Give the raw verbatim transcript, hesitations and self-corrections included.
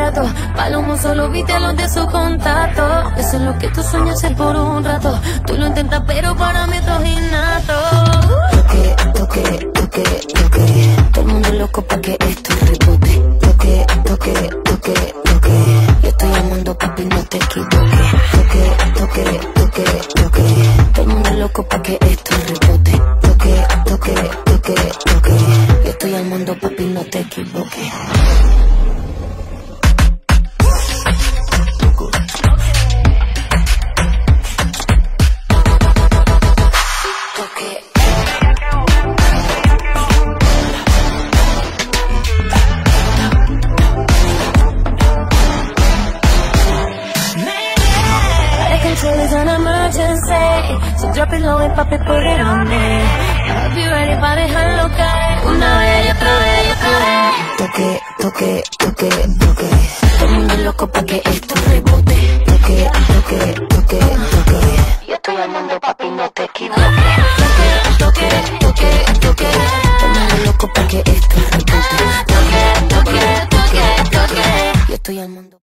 rato. Palomo solo viste los de su contacto. Eso es lo que tú sueñas hacer por un rato. Tú lo intentas pero para mí esto es innato. Toque, toque, toque, toque. Todo el mundo loco pa' que esto rebote. Toque, toque, toque, toque. Yo estoy llamando papi, no te equivoques. Toque, toque, toque, toque. Todo el mundo loco pa' que esto rebote. Toque, toque, toque, toque. Yo estoy llamando papi, no te equivoques. It's an emergency, so drop it low and papi, put it on me. I'll be ready pa' dejarlo caer. Una vez y otra vez y otra vez. Toque, toque, toque, toque. Todo el mundo loco pa' que esto rebote. Toque, toque, toque, toque. Yo estoy llamando papi, no te equivoques. Toque, toque, toque, toque. Todo el mundo loco pa' que esto rebote. Toque, toque, toque, toque. Yo estoy llamando